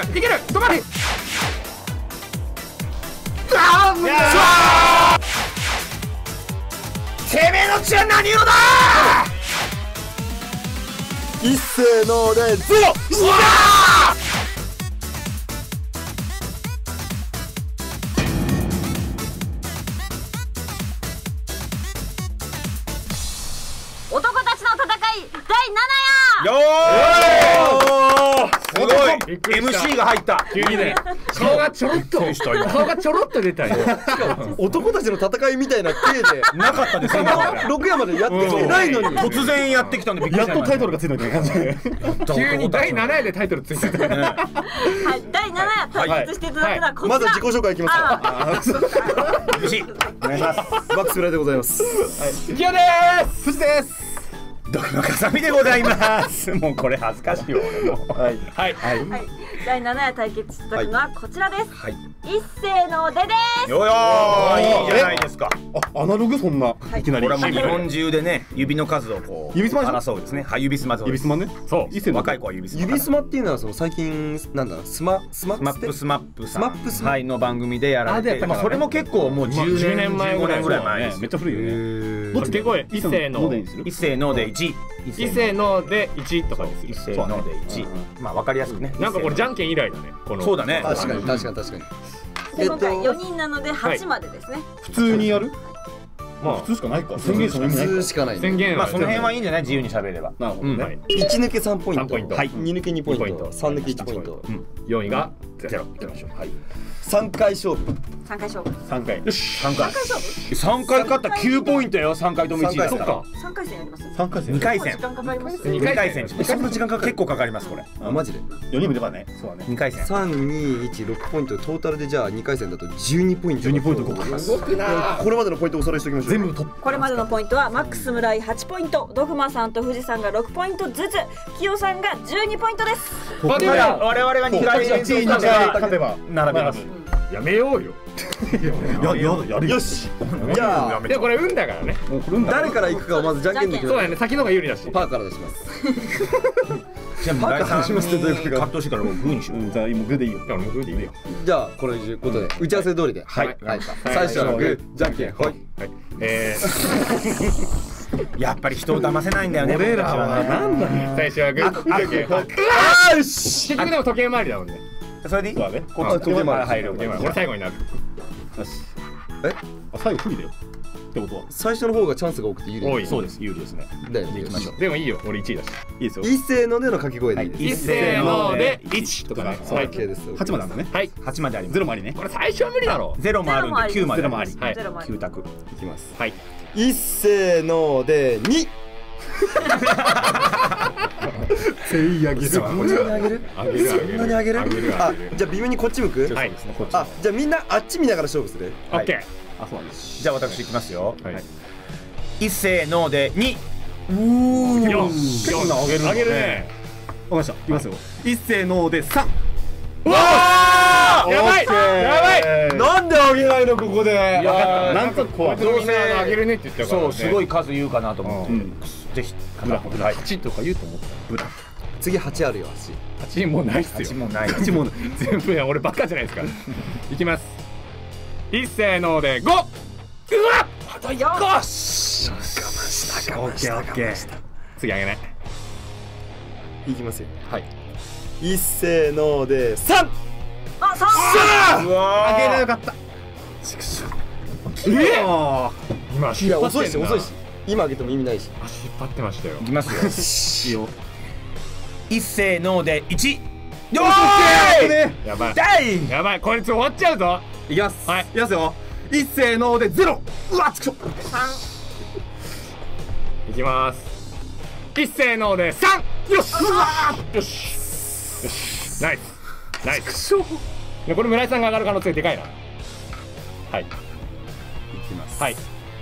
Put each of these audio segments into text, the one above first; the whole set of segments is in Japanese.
いける止まれ。 てめえの血は何色だ。 一斉のでゼロ。 うわ男たちの戦い第7夜。 よーすごい。 びっくりした MC が入った急にね、顔がちょろっと出たよ。 男たちの戦いみたいな体でなかったです今 6夜までやってきてないのに突然やってきたんでびっくりしちゃいました。 がついたみたいな感じで急に第7夜でタイトルついた。 はい、第7夜対決していただくのはこちら。 まず自己紹介いきますか。 MC お願いします。 バックス村でございます。 キヨでーす。 藤です毒のかさみでございます。もうこれ恥ずかしいよ俺も。 はいはいはい、第7夜対決していただくのはこちらです。 はい。 一斉の出です。 よよーいいじゃないですか。 アナログそんなはいいきなりこれはもう日本中でね指の数をこう指すまでしょ争うですね。はい指すまず指すまねそう一斉の若い子は指すま。 指すまっていうのはその最近なんだスマスマップさんスマップはいの番組でやられて、 あでやったからねまあそれも結構もう10 10 年年前ぐらい 15年ぐらい前です。 めっちゃ古いよねどっちでこい。一斉の一斉ので1 一斉ので1とかにする。 一斉ので1。まあわかりやすくね。 なんかこれじゃんけん以来だね。このそうだね。 確かに確かに確かに今回4人なので8までですね。 普通にやるまあ普通しかないか宣言しか意味ない普通しかないね。 宣言はまあその辺はいいんじゃない自由に喋れば。 なるほどうんはいね1抜け3ポイント 3ポイントはい2抜け2ポイン 2ポイントト3抜け1ポイント 4位が0いきましょう。はい 3回勝負 3回勝負。 3回よし 3回 3回勝負。 3回勝ったら9ポイントよ。3回とも1位だったらそっか 3回戦やります。 3回戦 2回戦時間かかります。 2 2 回回戦そんな時間かかる結構かかりますこれ。 あマジで4人も出ばねそうだね 2回戦 3216ポイントトータルでじゃあ2回戦だと12ポイント 12ポイント合格動くなこれまでのポイントをおさらいしておきましょう全部トップ。 これまでのポイントはマックス村井8ポイント、ドグマさんと富士さんが6ポイントずつ、キヨさんが12ポイントです。 あでも我々が2回連続 2回勝てば並べます。 やめようよ。 やるよしじゃあでもこれ運だからね。 もうこれ誰から行くかをまずじゃんけんで決めるそうだよね。先の方が有利だし。 パーから出しますじゃあ第3 しますってどういうことか葛藤してから僕グーにしよう。 じゃあ今グーでいいよ。 だからもうグーでいいよ。 じゃあこれいうことで打ち合わせ通りではい最初はグーじゃんけんほいはい。 やっぱり人を騙せないんだよね。 俺らは僕たちはねなんだよ。 最初はグー。時計回りよし結局でも時計回りだもんね。 それでいい？ そうだね。 こっち時計回り入る。 時計回り俺最後になる。 よし。 えあ最後不利だよ。ってことは最初の方がチャンスが多くて有利多い。 そうです有利ですね。 だよね行きましょう。 でもいいよ。俺1位だし。 いいですよ。 一斉のでの掛け声でいいです一斉ので1とかね。 そうはい。 OK です 8までなんだね。 はい。 8まであります。 ゼロもありね。 これ最初は無理だろ。 0もあるんで9まであります。 ゼロもはい。 ゼロまで 9択。 いきますはい。 一斉ので2 全員あげる。 そんなにあげるあげるそんなにあげるあげるあじゃあ微妙にこっち向くはい。 あじゃあみんなあっち見ながら勝負するオッケー。 あそうなんです。 じゃあ私いきますよ。 はい。 一斉ので2。 よし。 結構なあげるのねあげるね。 わかりました。いきますよ。一斉ので3。 うわあ。やばい。やばい。 なんであげないのここでいやーなんと怖い。 こいつみんなあげるねって言ってたからね。 そうすごい数言うかなと思って。 うん。 ぜひブラはい。 8とか言うと思った。 ブラ。 次8あるよ8 8もうないっすよ。 8もない。 8も全部や俺バカじゃないですか。いきます。一斉ので5。うわ。あと4。 し我慢した我慢した我慢した次あげない。 いきますよはい。 一斉ので3 あ、3。 うわあげなかった。 今いや遅いし遅いし今あげても意味ないし足引っ張ってましたよ。 いきますよ。 いいよ。 一斉ので1。よーい。 やばい。 大。 やばい。こいつ終わっちゃうぞ。 いきます。 はいいきますよ。一斉ので0。うわつくしょ。 いきます。一斉ので3。よし。よし。よし。ナイス。ナイス。でこれ村井さんが上がる可能性でかいな。はい。 いきますはい。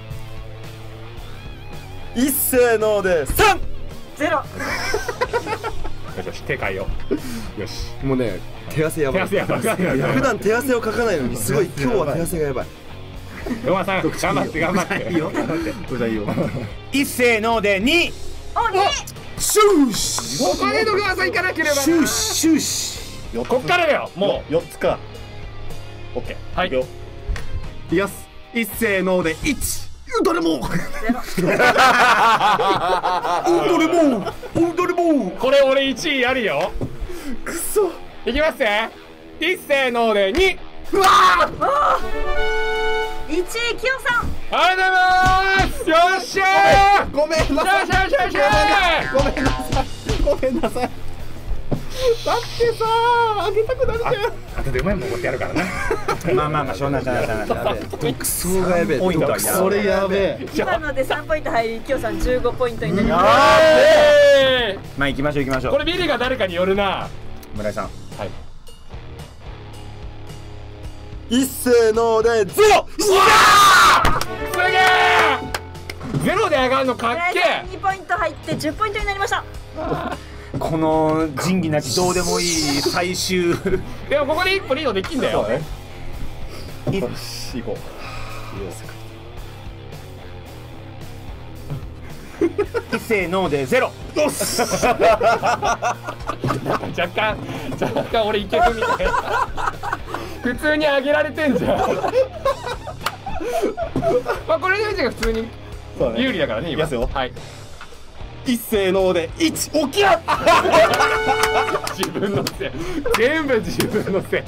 一斉ので3 ゼロ。 よしよし。手変えよう。よし。 もうね手汗やばい手汗やばい。 普段手汗をかかないのにすごい今日は手汗がやばいロマさん頑張って頑張って。 いいよ。頑張って。どうしたいいよ。 一斉ので2。 お、2。 シューシここで野川さん行かなければな。 シューシシューシ。 こっからだよもう。 4つか。オッケー。 はいいくよ。いきます。一斉ので1。どれも。どれも。どれも。 これ俺1位あるよ。 くそ。 いきますね。一斉ので2。 うわ 1位きよさん。 ありがとうございます。よっしゃー。 ごめんなさい。 よっしゃよっしゃよっしゃごめんなさい。ごめんなさい。だってさあげたくなるじゃん。 あとでうまいもん持ってやるからな。 まあまあまあしょうがないしょうがないしょうがない。 独走がやべえ。 ポイントはやばいそれやべえ。 今ので3ポイント入り、きよさん15ポイントになります。 まあ行きましょう行きましょう。 これビリが誰かによるな。 村井さん。 はい。 一斉のでゼロ。 すげえ。ゼロで上がるのかっけえ。 2ポイント入って10ポイントになりました。 この仁義なきどうでもいい最終。 でもここで一歩リードできんだよ。 よし行こ一斉のでゼロ。 う。よし。 若干俺いけるみたいな。普通に上げられてんじゃん。まあこれでが普通に有利だからね今。 いきますよ。 はい。 一斉ので1。起きや。 自分のせい。全部自分のせい。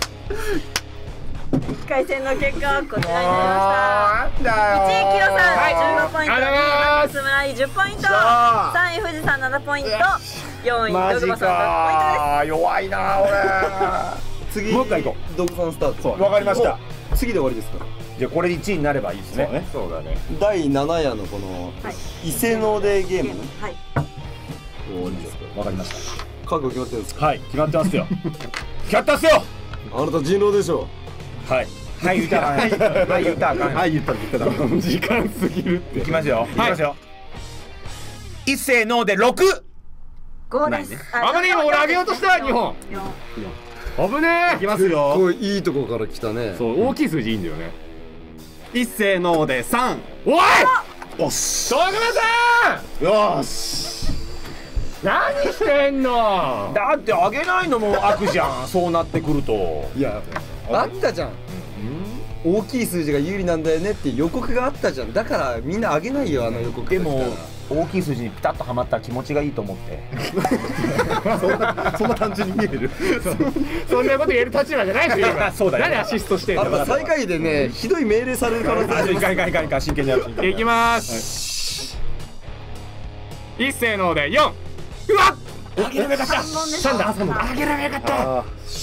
1回戦の結果はこちらになりました。 なんだよ。 1位きよさんはい 15ポイント、2位マックス村井10ポイント、3位富士山7ポイント、4位マジドグマさんか。弱いな俺。 次もう一回行こドクさんスタート。 わかりました。 次で終わりですか。 じゃあこれで1位になればいいですね。 そうだね。 第7夜のこの伊勢のでゲームね。 はい。 終わりですか。 わかりまし覚悟決まってるんですか。 た。はい決まってますよ。決まったっすよ。 あなた人狼でしょ。 はいはい言ったらあかん。はい言ったらあかん。 はい言ったら時間過ぎるって。 いきますよ。いきますよ。一斉ので6。 5です。 危ねえ今俺上げようとした2本。危ねえ。 いきますよ。 こういいとこから来たね。 そう大きい数字いいんだよね。 一斉ので3。 おい。 よし。 ドグマさよし。 ん何してんの。 だってあげないのも悪じゃん。そうなってくると。 いやあったじゃん。大きい数字が有利なんだよねって予告があったじゃん。だからみんなあげないよあの予告。 でも大きい数字にピタッとはまったら気持ちがいいと思って。 そんな単純に見える。 そんなこと言える立場じゃないですよ今。 そうだよ何アシストしてんの。 あんた最下位でねひどい命令される可能性あります。 いかん真剣にやる。 いきます。一斉ので4。うわっ。あげられなかった。3だ。あげられなかった。 あ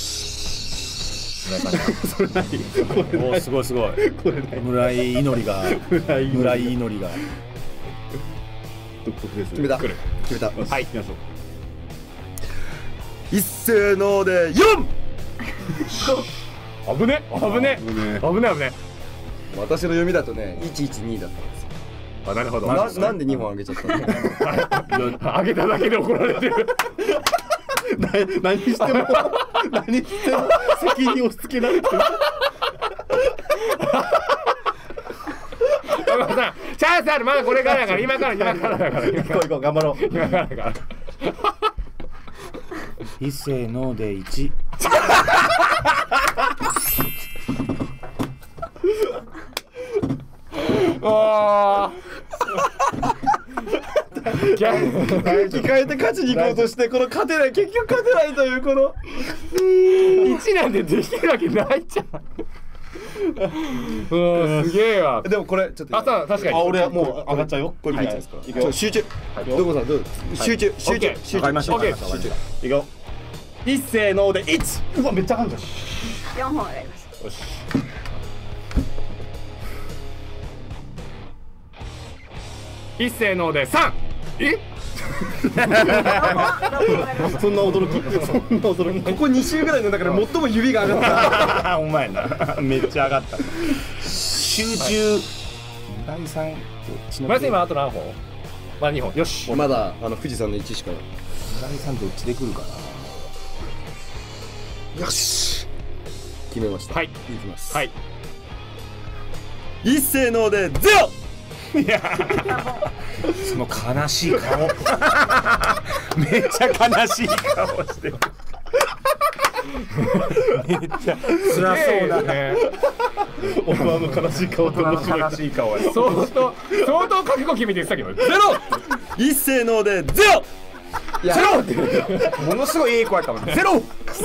おすごいすごい。村井祈りが。村井祈りが。 独特です。 決めた。 来る。 決めた。 はい。 行きましょう。 一斉ので4。 危ね危ね危ね危ね危ね。 私の読みだとね112だったんですよ。 あなるほど。 なんで2本あげちゃったの。 あげただけで怒られてる。 何しても責任を押し付けられてる。 ドグマさんチャンスある。まだこれからだから今からだから行こう頑張ろう。 今からだから。 一斉ので1。 あ生き返って勝ちに行こうとしてこの勝てない結局勝てないというこの 1なんてできるわけないじゃん。すげえわ。 でもこれちょっとあそう確かに。 あ俺はもう上がっちゃうよ。 これ見ていいですか。 いくよ。 集中。どこさんどう集中集中集中。 わかりました。 オッケーわかりました。 いくよ。一斉ので1。うわめっちゃ上がるじゃん。 4本上がりました。 よし。一斉ので3。え？ そんな驚き。そんな驚き。 ここ2週ぐらいの中で最も指が上がった。 お前な。めっちゃ上がった。集中。村井さんどっちの。 まず今あと何本？まだ2本。よし。 まだ富士山の1しか。 村井さんどっちで来るかな。 よし。決めました。 はい。 いきます。 はい。 一斉のでゼロ。 いやその悲しい顔めっちゃ悲しい顔してる。 めっちゃ辛そうだね。 大人の悲しい顔と面白い悲しい顔や。 相当覚悟決めて言ってたけど、ゼロ一斉のでゼロ。 ゼロってものすごいいい子やったもん。ゼロ。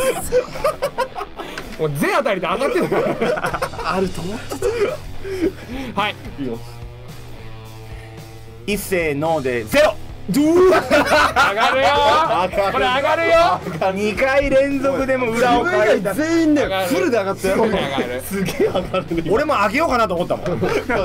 もうゼあたりで上がってるからあると思ってた。 はい、 一斉のでゼロ。 上がるよこれ上がるよ。 2回連続でも裏を返した。 全員でフルで上がったよ。 上がる。 すげえ上がるね。 俺も上げようかなと思ったもん。 よ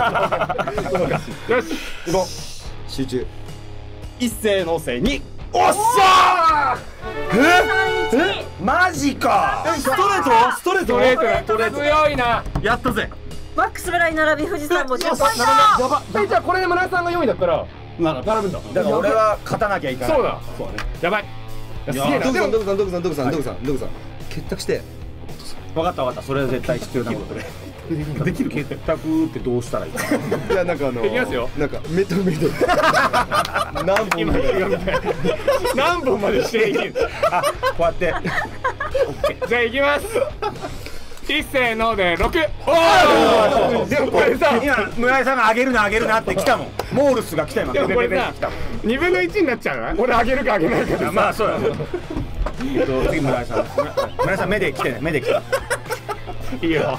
し、行こ集中。 一斉のせいに。 おっしゃ 3、1。 マジか。 ストレート？ストレーう。ストレートだ。強いな。 やったぜ。 マックス村井並び富士山も10ポイント。 やば。じゃあこれで村井さんが4位だったら並ぶんだ。 だから俺は勝たなきゃいけない。 そうだ。やばい。すげえな。 ドでもクさん結託して。 分かったそれは絶対必要なことで。できる結託ってどうしたらいいか。 いやなんかいきますよ。 なんかメトメト。何本も何本までしていける。 あ、こうやって。 じゃあ行きます。一斉ので6。おお。でもこれさ、 今村井さんが上げるなって来たもん。モールスが来た今。 でもこれさ、2分の1になっちゃうな。俺上げるか上げないかでさ。 まあそうだね。次村井さん。村井さん目で来てね。目で来て。 いいよ。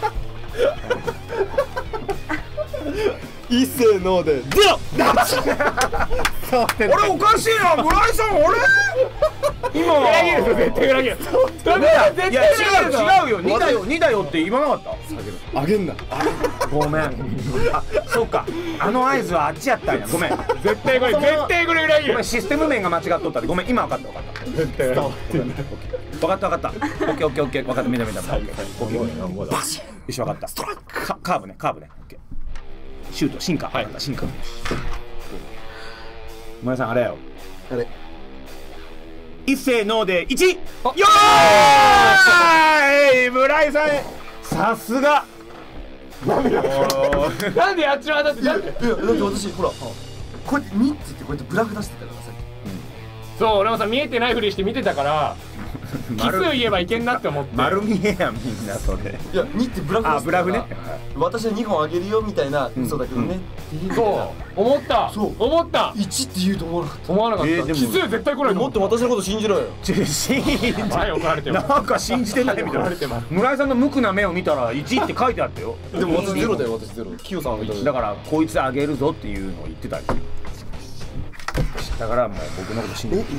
一斉のでゼロ。 俺おかしいな。村井さん俺。今裏切るぞ絶対裏切る。ダメだ絶いや対裏切るぞ。 違うよ。2だよって言わなかった。 あげんな。 ごめん。あ、そうか。あの合図はあっちやったんや。ごめん。 絶対これ裏切るごめん。システム面が間違っとったで。ごめん。今分かった。 絶対裏切る。 分かった。オッケー。分かった。見た。バシッ。よし分かった。カーブね。オッケー。シュート。進化。進化。村井さんあれよ。 あれ。 一斉ので1。よーい。村井さん。さすが。 なんでやっちまったって。だってだって私ほらこうやって2って言ってこうやってブラフ出してたからさっそう俺もさ見えてないふりして見てたから奇数言えばいけんなって思って。 丸見えやみんなそれ。 き。いや2ってブラフ出してたから。 あブラフね。 私は2本あげるよみたいな嘘だけどね。 そう思ったそう思った 1って言うと思わなかっ思わなかった。 でも奇数絶対来ないた。もっと私のこと信じろよ。 はい怒られてます。 なんか信じてないみた怒られいてます。 な。村井さんの無垢な目を見たら1って書いてあったよ。 でも私ゼロだよ。私ゼロ。キヨさんあげたよ。 だからこいつあげるぞっていうのを言ってたんですよ。だからもう僕のこと信じて。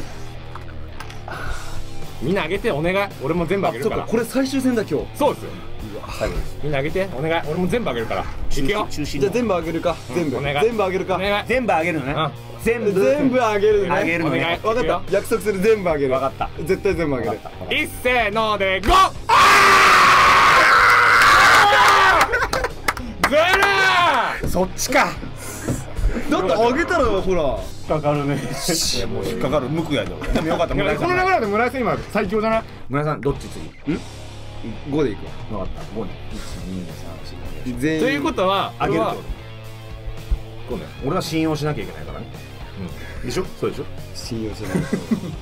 みんなあげてお願い。俺も全部あげるから。 これ最終戦だ今日。 そうですよ。 最後です。 みんなあげてお願い。俺も全部あげるから。いくよ。 中心じゃあ全部あげるか。全部お願い全部あげるか。 お願い。 全部あげるのね。全部全部あげるね。 あげるのね。 お願い。 分かった。約束する。全部あげる。 分かった。 絶対全部あげる。 一斉ので5。ゼロ。 そっちか。 だってあげたらほら。 かかるね。 いやもう引っかかる無垢やで。でもよかった。村井さん。 この流れで村井さん今最強じゃない？ 村井さんどっち次？ 5でいくわ。 分かった。5ね。1、2、3、4。 全員ということはあげるって俺はこと。俺は信用しなきゃいけないからね。でしょ？そうでしょ？ 信用しない。 分か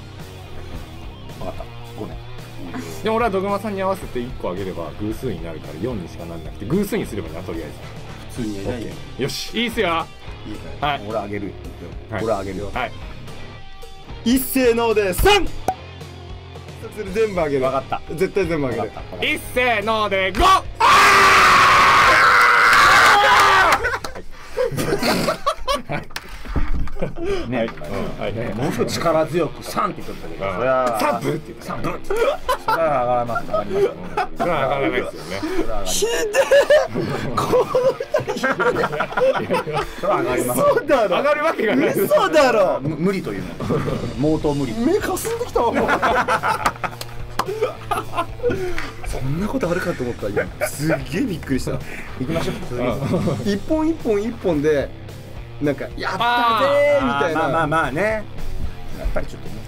った。5ね。 でも俺はドグマさんに合わせて1個あげれば偶数になるから4にしかなんなくて偶数にすればいいなとりあえ普通にいないよ。 ず。よしいいっすよ。 いいかはい俺あげるよ。 はい俺あげるよ。 はい。 い。一斉ので3。全部あげる。 分かった。 絶対全部あげる。 一斉ので5。 ね。もうちょっと力強く3って言っとったけど。それは 3分って言った。 3分。それは上がります。上がります。 それは上がらないですよね。 それは上がります。 そうだろ。 上がるわけがない。 嘘だろ。 無理というの。毛頭無理。 目かすんできたわ。そんなことあるかと思った今。すっげえびっくりした。 行きましょう。 一本一本一本でなんかやったぜーみたいな。 まあね。やっぱりちょっとね。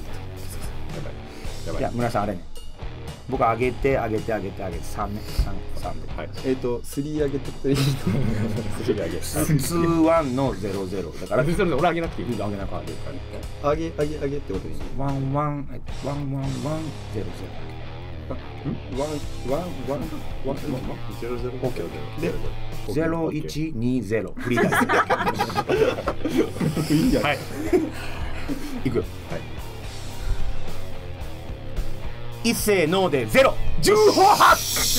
いや村井さんあれね。僕上げて3ね。 3で。 はいスリー上げってことでいいの？ スリー上げ 2-1の0-0だから。 それで俺上げなくていい。 上げなくていいから。 上げってことでいいの 1-1-1-1-0-0。0120フリーダイス。いいんじゃない？いくよ。一斉ノーで0。10歩ハッ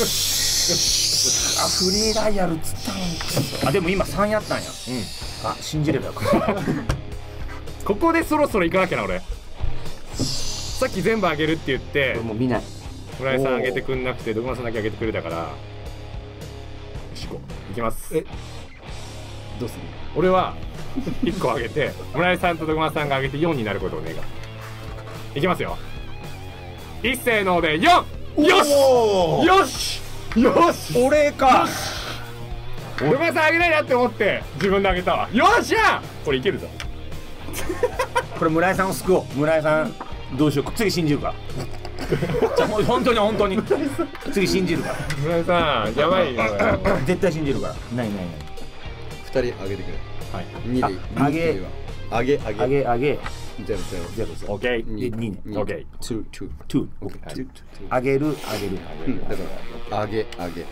ク。あ、フリーダイヤルつったのに。あ、でも今3やったんや。あ、信じればよかった。 ここでそろそろ行かなきゃな俺。さっき全部上げるって言ってもう見ない。 村井さん上げてくんなくてドグマさんだけ上げてくれたから、よし行こう。行きます。 どうする？ 俺は1個上げて村井さんとドグマさんが上げて4になることを願う。いきますよ。一斉ので4。よしよし俺か。 ドグマさん上げないなって思って自分で上げたわ。よっしゃこれいけるぞ。 これ村井さんを救おう。村井さんどうしよう。次信じるからじゃあもう本当に次信じるから村井さんやばいよ絶対信じるから。ない 2人上げてくれ。 はい 2で上げゼロオッケーで2ね。 オッケー 2 2上げるだから上げ上げる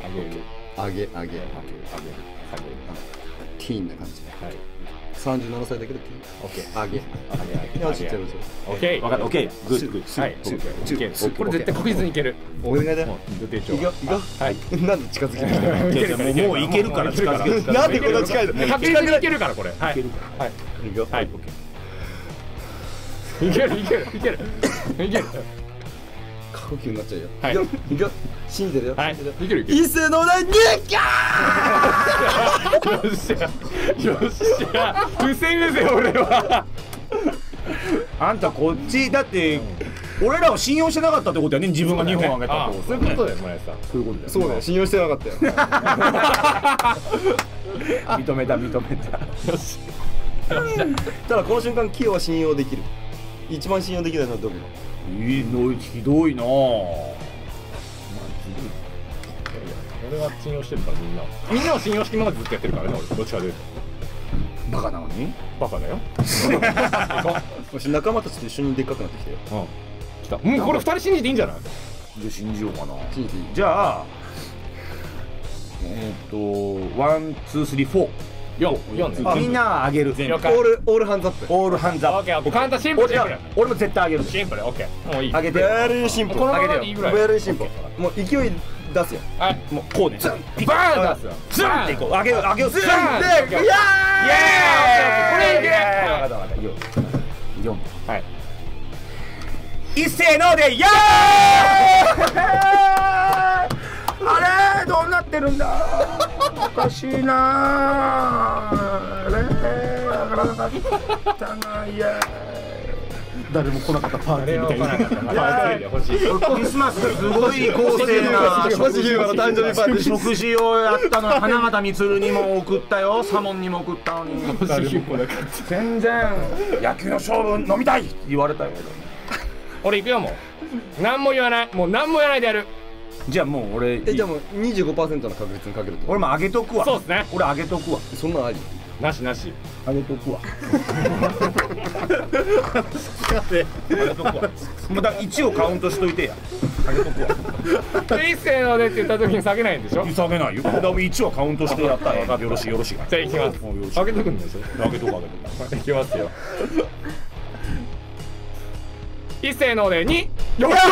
ティーンな感じ。 はい 37歳だけどティーン。 オッケー上げよしゼロゼオッケー分かった。オッケーグッグッ。 はいこれ絶対確実にいける。 ロ。お願いだよ。 予定調いくよはいなんで近づきに来たの？ もういけるから近づける。 なんでこんな近いの？ 確実にいけるからこれ。はいいけるから。 はいいくよ。 はいいける過呼吸になっちゃうよ。 はいいくよ。信じてるよ。 はい信じてるいける一斉の第2キャよっしゃうせ俺は。 あんたこっちだって俺らを信用してなかったってことやね。自分が2本あげたってこと。 そういうことだよ村井さん。 そういうことだよ。 そうだよ、信用してなかったよ。 認めた。 よしただこの瞬間キヨは信用できる。一番信用できないのはどこ？ いいのひどいなぁ。 俺は信用してるからみんなは信用して今までずっとやってるからね俺どっちかというと。 バカなのにバカだよ。 もし仲間たちと一緒にでっかくなってきてよ。 来た。もうこれ2人信じていいんじゃない？ じゃあ信じようかな。 信じていい？ じゃあ1、2、3、4。 4ね。 みんなはあげる。 了解。 オールハンズアップ。 オールハンズアッオッケーオッケー。簡単シンプルシンプル。 俺も絶対あげる。 シンプルオッケー。もういい。 あげて。 ベリーシンプル。 このままでいいぐらい。 ベリーシンプル。もう勢い出すよ。 はい。 もうこうね。 バーン出すよ。 ズンっていこう。あげよう。 ズンでイエーイ。 これいける。 わかった。4。 はい。 一斉のでやーあれどうなってるんだ。おかしいなあれわからなかったな。いや誰も来なかったパーティーみたいな。クリスマスすごい豪勢な星ヒューマの誕生日パーティー。 食事をやったの。花形充にも送ったよ。サモンにも送ったのに全然野球の勝負飲みたいって言われたよ。 俺行くよもう。何も言わない。もう何も言わないでやる。 じゃあもう俺じゃあもう 25% の確率にかけると。 俺も上げとくわ。 そうっすね。 俺上げとくわ。 そんなんあり？ なしなし。 上げとくわ。もうだ1をカウントしといてや。上げとくわ。 一斉のでって言った時に下げないんでしょ。 下げないよ。だから1はカウントしてやったらよろしいが。 じゃあ行きます。上げとくんでしょ。 上げとく。 行きますよ。一斉ので2。よっしゃ。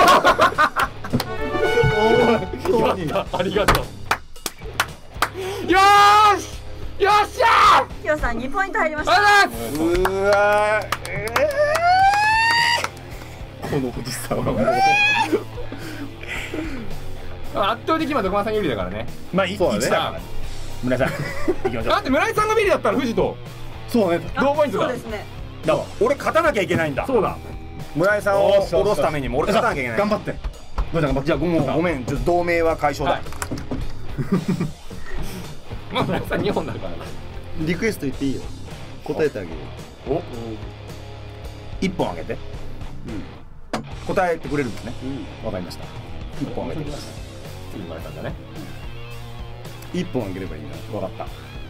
ありがとう。よーし。よっしゃー。 キヨさん2ポイント入りました。 あら。 うわこのおじさんはもう圧倒的今ドクマさん有利だからね。 まあ1だから村井さん行きましょう。 だって村井さんがビリだったら藤とそうね。 同ポイントだ。 そうですね。 だから俺勝たなきゃいけないんだ。 そうだ。 村井さんを下ろすためにも俺勝たなきゃいけない。 頑張って。 じゃあごめんちょっと同盟は解消だ。 まあ村井さん2本だからね。 リクエスト言っていいよ。答えてあげるよ。 お。 1本あげて。答えてくれるんですね。わかりました。1本あげてください。 次村井さんだね。 一本あげればいいな。 分かった。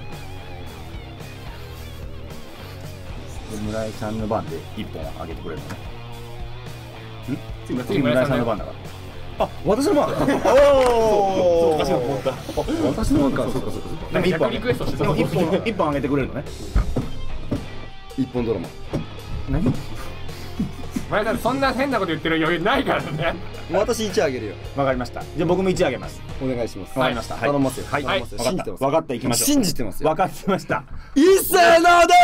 で村井さんの番で1本あげてくれるのね。次村井さんの番だから。 あ、私の番。おお。私の番か。そうか。 でも1本リクエストしてたでも1本あげてくれるのね。 一本ドラマ。 何？ 前田さんそんな変なこと言ってる余裕ないからね。 私1あげるよ。 わかりました。じゃあ僕も1あげます。 お願いします。 わかりました。はい。 頼ますよ。 はい。 頼ますよ。 わかった。 信じてます。 わかった。行きましょう。 信じてますよ。 わかりました。 一斉ので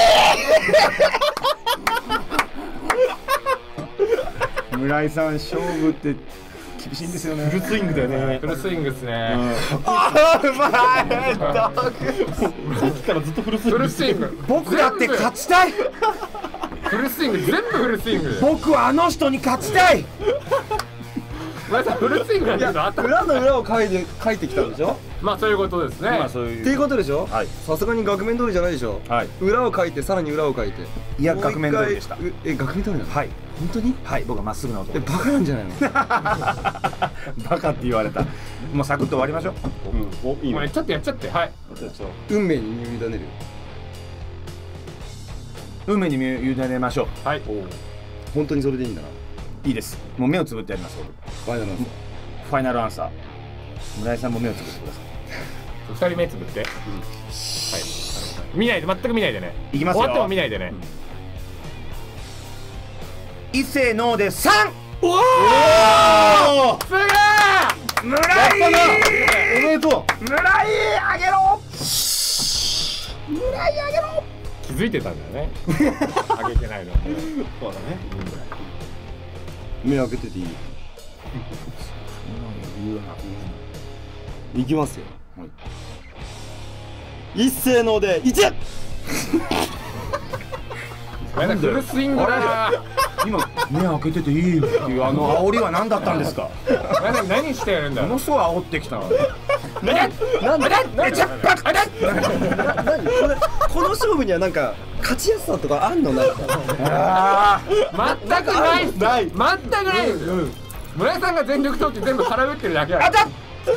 2。 村井さん勝負って厳しいんですよね。フルスイングだよね。 フルスイングですね。 ああ、うまい。さっきからずっとフルスイング。 フルスイング。 僕だって勝ちたい。 フルスイング全部フルスイング。 僕はあの人に勝ちたい。 前田さんフルスイングなんていうのあった。 裏の裏を書いてきたんでしょ。 まあそういうことですね。 まあそういう。 っていうことでしょ。 はい。 さすがに額面通りじゃないでしょ。 はい。 裏を書いてさらに裏を書いて。 いや額面通りでした。 額面通りなの。 はい。 本当に？ はい。僕はまっすぐな男。 バカなんじゃないの？ バカって言われた。もうサクッと終わりましょう。 お、いいね。 もうちょっとやっちゃって。はい。 運命に身を委ねる。 運命に身を委ねましょはい。 本当にそれでいいんだな。 う。いいです。もう目をつぶってやります。 ファイナルアンサー。 ファイナルアンサー。村井さんも目をつぶってください。 二人目つぶって。はい。見ないで、全く見ないでね。 いきますよ。 終わっても見ないでね。 一斉ノーで3。おお。 すげえ。 村井。 おめでとう。 村井あげろ。村井あげろ。 気づいてたんだよね。あげてないの。 そうだね。 目開けてていい？いきますよ。一斉ので1。 前田フルスイングだな。 今目開けてていいよっていうあの煽りは何だったんですか。 前田何してやるんだ。 ものすごい煽ってきた。 なんで？この勝負にはなんか勝ちやすさとかあんの？なんか全くないっす。全くないっす。村井さんが全力投球全部空振ってるだけだ。 あたっ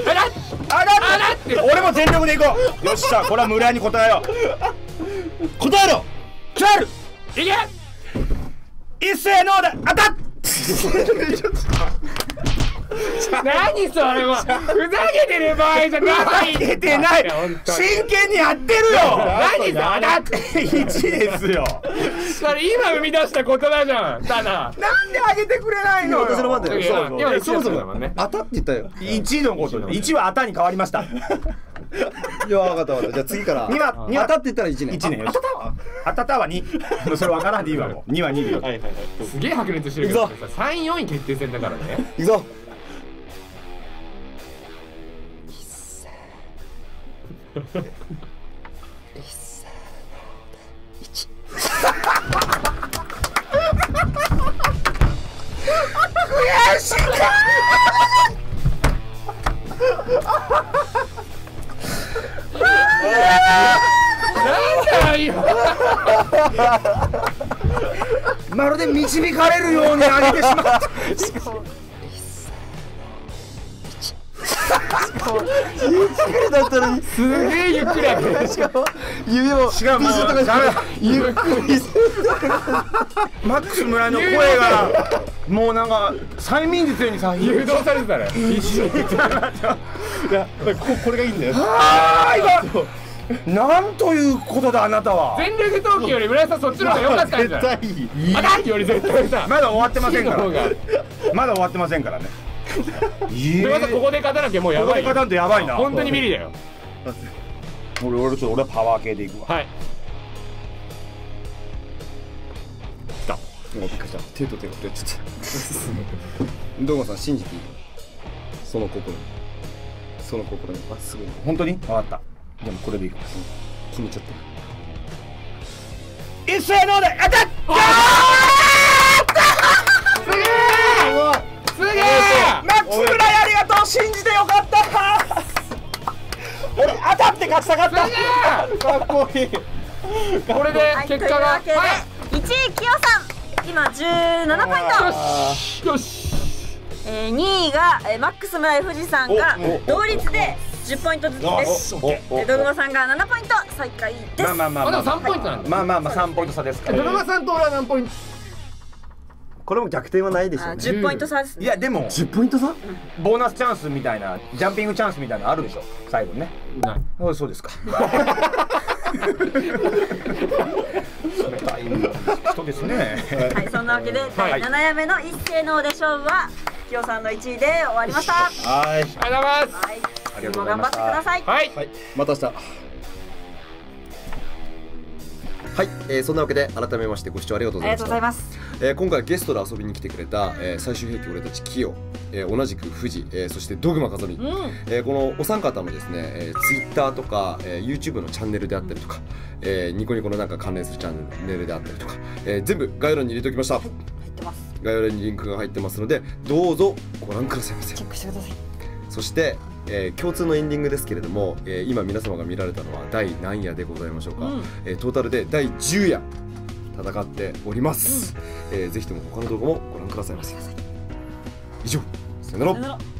って俺も全力でいこう。よっしゃ、これは村井に答えよう。答えろ。来る。 いけ。 一斉ノーで当たっ。 何それはふざけてる場合じゃない。 ふざけてない。真剣にやってるよ。 何それだって 1ですよ。 それ今生み出した言葉じゃん。ただなんであげてくれないのよ。 私の番だよ。 今そもそだもんね。 も当たって言ったよ。 1のことで1はあたに変わりました。 いや、分かった分かった。じゃあ次から 2は当たって言ったら1年。 1年よし。あたたは2。それ分からんでいいわもう。2は2でよ。 はいはいはい。 すげえ白熱してるけどさ、3、4位決定戦だからね。 いくぞ。 悔しいか。 なんだよ。 まるで導かれるように上げてしまった。 だったのにすげえゆっくりやる。 指も違う、もうダメだ。 ゆっくりマックス村井の声がもうなんか催眠術ようにさ誘導されてたね。 いや、これがいいんだよ。 あー今なんということだあなたは。 全力投球より村井さんそっちの方が良かったんじゃん。 絶対いい。 あだっより絶対さ。 まだ終わってませんかの方がら。まだ終わってませんからね。 村井さんここで勝たなきゃもうやばいよ。 ここで勝たんとやばいな。 本当にビリだよ。 俺はパワー系でいくわ。 はい。 びっくりした。手と手が出ちゃった堂間さん信じていい？その心にまっすぐに本当に分かった。でもこれでいく。 決めちゃった一斉ノーで当たっ。 すげえ。すげえ。 マックス村井ありがとう。信じてよかった。俺当たって勝ちたかった。 かっこいい。 これで結果が。 はい、というわけで1位きよさん今17ポイント。 よし。 2位がマックス村井富士山が同率で 10ポイントずつですドグマさんが7ポイント最下位です。 あでも3ポイントなんだ。 まあ3ポイント差ですからドラマさんと俺は何ポイント？ これも逆転はないでしょうね。 10ポイント差ですね。 いやでも 10ポイント差？ ボーナスチャンスみたいなジャンピングチャンスみたいなのあるでしょ最後にね。 ない。 そうですか。冷たい人ですね。 はい、そんなわけで第7夜目の一斉ので勝負はきよさんの1位で終わりました。 はい。 ありがとうございます。 はい、 ありがとうございました。 頑張ってください。 はい。 また明日。はい、そんなわけで改めましてご視聴ありがとうございました。 ありがとうございます。 今回ゲストで遊びに来てくれた、最終兵器俺たちキヨ、同じく富士、そしてドグマ風見、このお三方のですね、Twitter とか、YouTube のチャンネルであったりとか、ニコニコのなんか関連するチャンネルであったりとか、全部概要欄に入れておきました。 入ってます。 概要欄にリンクが入ってますのでどうぞご覧くださいませ。 チェックしてください。 そして、共通のエンディングですけれども、今皆様が見られたのは第何夜でございましょうか。トータルで第10夜戦っております。ぜひとも他の動画もご覧くださいませ。以上、さよなら。